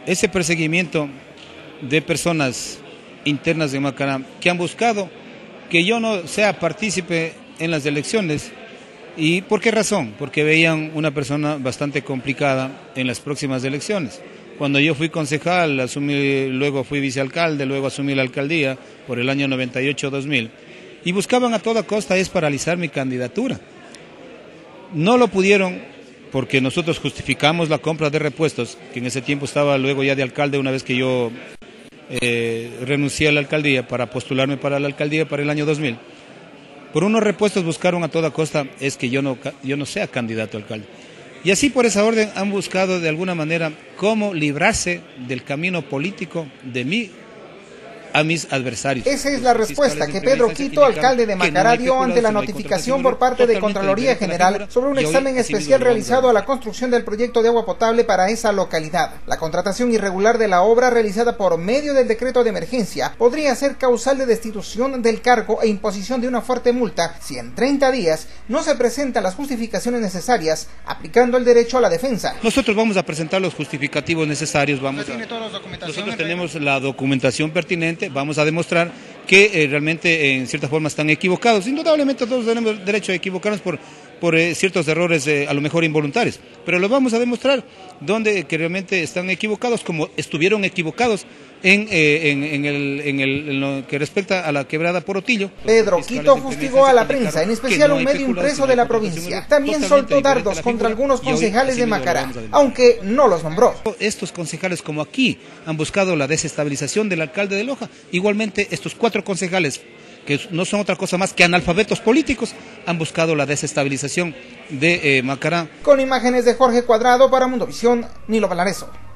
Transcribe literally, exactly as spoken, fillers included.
ese perseguimiento de personas internas de Macará que han buscado que yo no sea partícipe en las elecciones. ¿Y por qué razón? Porque veían una persona bastante complicada en las próximas elecciones. Cuando yo fui concejal, asumí, luego fui vicealcalde, luego asumí la alcaldía por el año noventa y ocho dos mil, y buscaban a toda costa es paralizar mi candidatura. No lo pudieron porque nosotros justificamos la compra de repuestos, que en ese tiempo estaba luego ya de alcalde una vez que yo eh, renuncié a la alcaldía para postularme para la alcaldía para el año dos mil. Por unos repuestos buscaron a toda costa es que yo no, yo no sea candidato a alcalde. Y así por esa orden han buscado de alguna manera cómo librarse del camino político de mí a mis adversarios. Esa es la respuesta que Pedro Quito, alcalde de Macará, dio ante la notificación por parte de Contraloría General sobre un examen especial realizado a la construcción del proyecto de agua potable para esa localidad. La contratación irregular de la obra realizada por medio del decreto de emergencia podría ser causal de destitución del cargo e imposición de una fuerte multa si en treinta días no se presentan las justificaciones necesarias, aplicando el derecho a la defensa. Nosotros vamos a presentar los justificativos necesarios. Vamos ¿Usted a... tiene toda la documentación? Nosotros tenemos la documentación pertinente. Vamos a demostrar que eh, realmente en cierta forma están equivocados. Indudablemente todos tenemos derecho a equivocarnos por, por eh, ciertos errores eh, a lo mejor involuntarios, pero lo vamos a demostrar donde que realmente están equivocados como estuvieron equivocados en, eh, en, en, el, en, el, en lo que respecta a la quebrada por Otillo. Pedro Quito fustigó a la prensa, en especial un medio impreso de la provincia. También soltó dardos contra algunos concejales de Macará, aunque no los nombró. Estos concejales, como aquí, han buscado la desestabilización del alcalde de Loja. Igualmente, estos cuatro concejales, que no son otra cosa más que analfabetos políticos, han buscado la desestabilización de eh, Macará. Con imágenes de Jorge Cuadrado para Mundovisión, Nilo Valareso.